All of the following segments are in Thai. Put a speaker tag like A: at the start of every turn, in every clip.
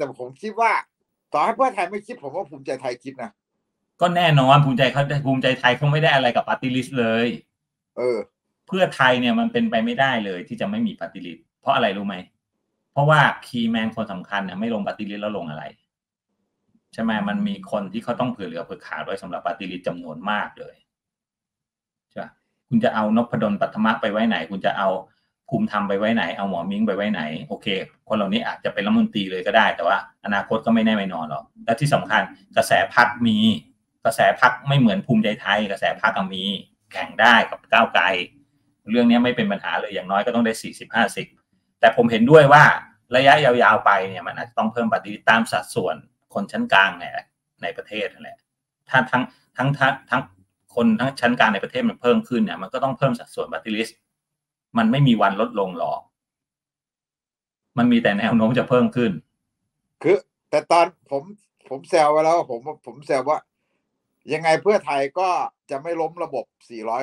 A: แต่ผมคิดว่าต่อให้เพื่อไทยไม่คิดผมว่าภูมิใจไทยคิดนะ
B: ก็แน่นอนภูมิใจไทยเขาไม่ได้อะไรกับปาร์ตี้ลิสต์เลยเพื่อไทยเนี่ยมันเป็นไปไม่ได้เลยที่จะไม่มีปาร์ตี้ลิสต์เพราะอะไรรู้ไหมเพราะว่าคีย์แมนคนสำคัญเนี่ยไม่ลงปาร์ตี้ลิสต์แล้วลงอะไรใช่ไหมมันมีคนที่เขาต้องเผื่อเหลือเผื่อขาดไว้สำหรับปาร์ตี้ลิสต์จำนวนมากเลยใช่คุณจะเอานพดลปัทมะไปไว้ไหนคุณจะเอาภูมิธรรมไปไว้ไหนเอาหมอมิ้งไปไว้ไหนโอเคคนเหล่านี้อาจจะเป็นรัฐมนตรีเลยก็ได้แต่ว่าอนาคตก็ไม่แน่ไม่นอนหรอกและที่สำคัญกระแสพรรคมีกระแสพรรคไม่เหมือนภูมิใจไทยกระแสพรรคมีแข่งได้กับก้าวไกลเรื่องนี้ไม่เป็นปัญหาเลยอย่างน้อยก็ต้องได้40-50แต่ผมเห็นด้วยว่าระยะยาวๆไปเนี่ยมันอาจจะต้องเพิ่มปฏิริษีตามสัดส่วนคนชั้นกลางในประเทศนั่นแหละถ้าทั้งคนทั้งชั้นกลางในประเทศมันเพิ่มขึ้นเนี่ยมันก็ต้องเพิ่มสัดส่วนปฏิริษีมันไม่มีวันลดลงหรอกมันมีแต่แนวโน้มจะเพิ่มขึ้น
A: คือแต่ตอนผมแซวไว้แล้วผมแซวว่ายังไงเพื่อไทยก็จะไม่ล้มระบบ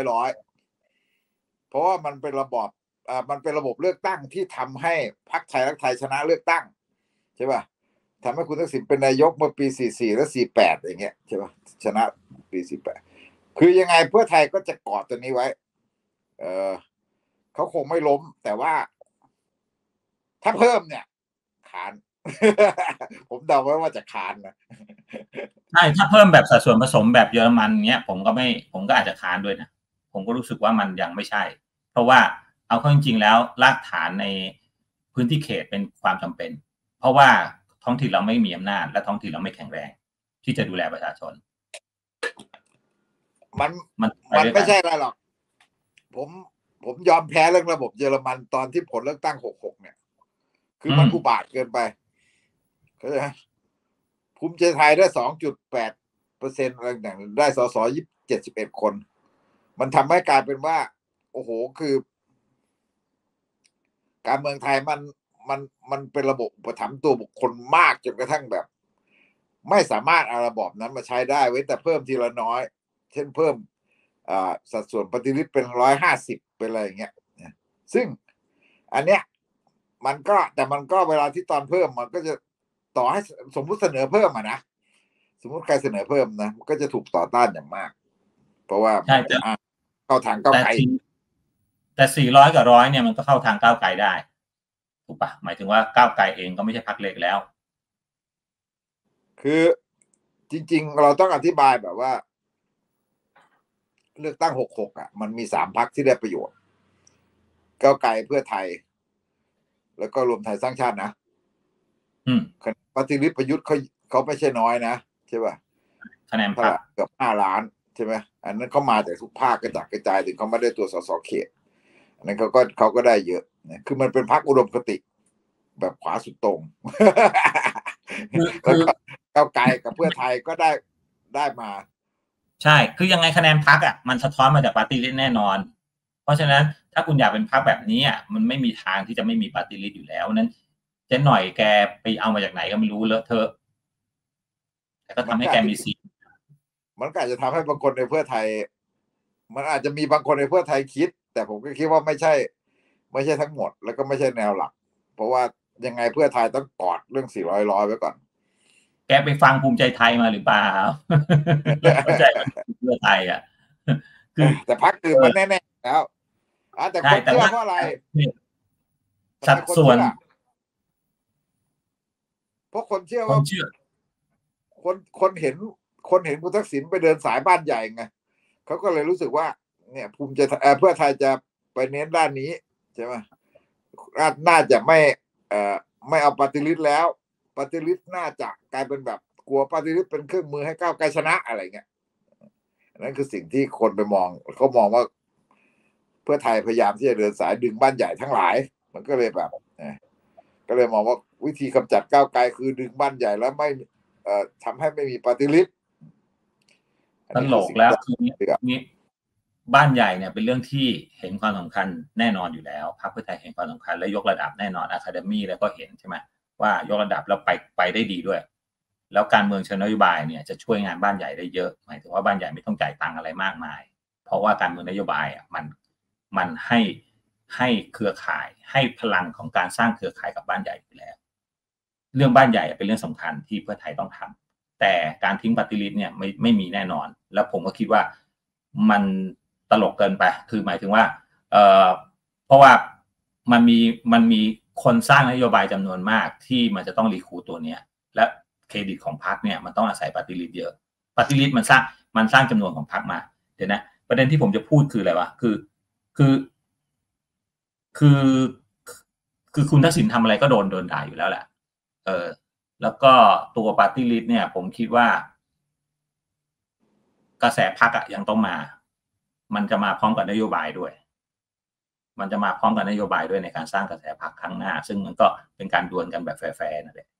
A: 400เพราะว่ามันเป็นระบบเลือกตั้งที่ทำให้พรรคไทยรักไทยชนะเลือกตั้งใช่ป่ะทำให้คุณทักษิณเป็นนายกเมื่อปี44และ48อย่างเงี้ยใช่ป่ะชนะปี48คือยังไงเพื่อไทยก็จะกอดตัวนี้ไว้เขาคงไม่ล้มแต่ว่าถ้าเพิ่มเนี่ยขาน ผมเดาไว้ว่าจะขานนะ
B: ใช่ถ้าเพิ่มแบบสัดส่วนผสมแบบเยอรมันเนี้ยผมก็อาจจะค้านด้วยนะผมก็รู้สึกว่ามันยังไม่ใช่เพราะว่าเอาเข้าจริงๆแล้วรากฐานในพื้นที่เขตเป็นความจำเป็นเพราะว่าท้องถิ่นเราไม่มีอำนาจและท้องถิ่นเราไม่แข็งแรงที่จะดูแลประชาชน
A: มันไม่ใช่อะไรหรอกผมยอมแพ้เรื่องระบบเยอรมันตอนที่ผลเลือกตั้ง66เนี่ยคือมันอุบาทเกินไปเข้าใจไหมภูมิใจไทยได้ 2.8% อะไรต่างๆได้สส71 คนมันทำให้กลายเป็นว่าโอ้โหคือการเมืองไทยมันเป็นระบบอุปถัมภ์ตัวบุคคลมากจนกระทั่งแบบไม่สามารถเอาระบบนั้นมาใช้ได้เว้นแต่เพิ่มทีละน้อยเช่นเพิ่มสัดส่วนปฏิริษีเป็น150เป็นอะไรอย่างเงี้ยซึ่งอันเนี้ยมันก็เวลาที่ตอนเพิ่มมันก็จะต่อให้สมมุติเสนอเพิ่มนะสมมุติใครเสนอเพิ่มนะมันก็จะถูกต่อต้านอย่างมากเพราะว่าเข้าทางก้าวไกล
B: แต่400กับ100เนี่ยมันก็เข้าทางก้าวไกลได้ถูกปะหมายถึงว่าก้าวไกลเองก็ไม่ใช่พรรคเล็กแล้ว
A: คือจริงๆเราต้องอธิบายแบบว่าเลือกตั้ง66มันมี3พรรคที่ได้ประโยชน์ก้าวไกลเพื่อไทยแล้วก็รวมไทยสร้างชาตินะปฏิริษีประยุทธ์เขาไม่ใช่น้อยนะใช่ป่ะ
B: คะแนนพรรค
A: เกือบ5 ล้านใช่ไหมอันนั้นเขามาจากทุกภาคกระจายถึงเขาไม่ได้ตัวสสเขตอันนั้นเขาก็ได้เยอะนะคือมันเป็นพรรคอุดมคติแบบขวาสุดตรงก้าวไกลกับเพื่อไทยก็ได้มา
B: ใช่คือยังไงคะแนนพรรคมันสะท้อนมาจากปาร์ตี้ลิสต์แน่นอนเพราะฉะนั้นถ้าคุณอยากเป็นพรรคแบบนี้มันไม่มีทางที่จะไม่มีปาร์ตี้ลิสต์อยู่แล้วนั้นเจ๊หน่อยแกไปเอามาจากไหนก็ไม่รู้เลอะเทอะแต่ก็ทำให้แกมีสิทธิ์
A: มันก็อาจจะทำให้บางคนในเพื่อไทยมันอาจจะมีบางคนในเพื่อไทยคิดแต่ผมก็คิดว่าไม่ใช่ทั้งหมดแล้วก็ไม่ใช่แนวหลักเพราะว่ายังไงเพื่อไทยต้องกอดเรื่อง400ไว้ก่อน
B: แกไปฟังภูมิใจไทยมาหรือเปล่าเข้าใจเพื่อไทย
A: คือแต่พรรคอื่นมันแน่ๆแล้วแต่คนเชื่อเพราะอะไร
B: สัดส่วน
A: เพราะคนเชื่อว่าคนเห็นคุณทักษิณไปเดินสายบ้านใหญ่ไงเขาก็เลยรู้สึกว่าเนี่ยภูมิใจเพื่อไทยจะไปเน้นด้านนี้ใช่ไหมน่าจะไม่เอาปฏิริษีแล้วปฏิริษีน่าจะกลายเป็นแบบกลัวปฏิริษีเป็นเครื่องมือให้ก้าวไกลชนะอะไรเงี้ยนั่นคือสิ่งที่คนไปมองเขามองว่าเพื่อไทยพยายามที่จะเดินสายดึงบ้านใหญ่ทั้งหลายมันก็เลยแบบก็เลยมองว่าวิธีกำจัดก้าวไกลคือดึงบ้านใหญ่แล้วไม่ทำให้ไม่มีปฏิริษี
B: ตลกแล้วคือนี้บ้านใหญ่เนี่ยเป็นเรื่องที่เห็นความสำคัญแน่นอนอยู่แล้วพรรคเพื่อไทยเห็นความสำคัญและยกระดับแน่นอนอะคาเดมี่แล้วก็เห็นใช่ไหมว่ายกระดับแล้วไปได้ดีด้วยแล้วการเมืองเชิงนโยบายเนี่ยจะช่วยงานบ้านใหญ่ได้เยอะหมายถึงว่าบ้านใหญ่ไม่ต้องจ่ายตังค์อะไรมากมายเพราะว่าการเมืองนโยบายมันให้เครือข่ายให้พลังของการสร้างเครือข่ายกับบ้านใหญ่อยู่แล้วเรื่องบ้านใหญ่เป็นเรื่องสำคัญที่เพื่อไทยต้องทำแต่การทิ้งปฏิริษีเนี่ยไม่มีแน่นอนแล้วผมก็คิดว่ามันตลกเกินไปคือหมายถึงว่าเพราะว่ามันมีคนสร้างนโยบายจำนวนมากที่มันจะต้องรีครูทตัวเนี้ยและเครดิตของพรรคเนี่ยมันต้องอาศัยปฏิริษีเยอะปฏิริษีมันสร้างจำนวนของพรรคมาเดี๋ยวนะประเด็นที่ผมจะพูดคืออะไรวะคือคุณทักษิณทำอะไรก็โดนด่าอยู่แล้วแหละแล้วก็ตัวปาร์ตี้ลิสต์เนี่ยผมคิดว่ากระแสพรรคยังต้องมามันจะมาพร้อมกับนโยบายด้วยในการสร้างกระแสพรรคครั้งหน้าซึ่งมันก็เป็นการดวลกันแบบแฟร์ๆนั่นแหละ